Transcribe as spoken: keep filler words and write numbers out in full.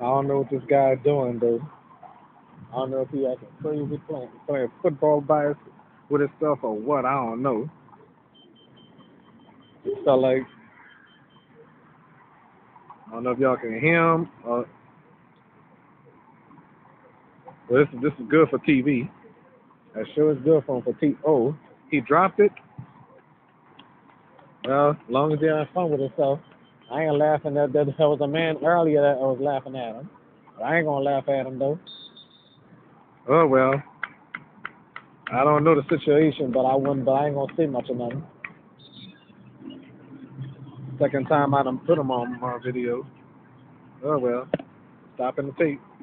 don't know what this guy's doing though. I don't know if he acting crazy playing playing football by his, with himself or what. I don't know. It felt like I don't know if y'all can hear him. Uh, well, this this is good for T V. That sure is good for him for T. Oh, he dropped it. Well, as long as he having fun with himself, I ain't laughing at that. There was a man earlier that I was laughing at him. But I ain't gonna laugh at him though. Oh well, I don't know the situation, but I wouldn't. But I ain't gonna say much of nothing. Second time I done put him on my video. Oh well, stopping the tape.